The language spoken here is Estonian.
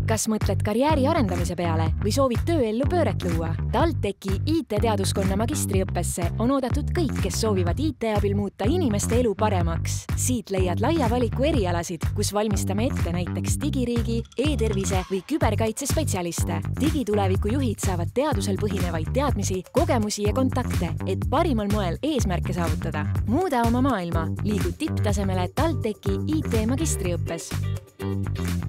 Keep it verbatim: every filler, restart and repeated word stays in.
Kas mõtled karjääri arendamise peale või soovid tööellu pööret luua? TalTechi I T-teaduskonna magistriõppesse on oodatud kõik, kes soovivad I T abil muuta inimeste elu paremaks. Siit leiad laia valiku erialasid, kus valmistame ette näiteks digiriigi, e-tervise või küberkaitse spetsialiste. Digituleviku juhid saavad teadusel põhinevaid teadmisi, kogemusi ja kontakte, et parimal moel eesmärke saavutada. Muuda oma maailma, liigu tipptasemele TalTechi I T magistriõppes.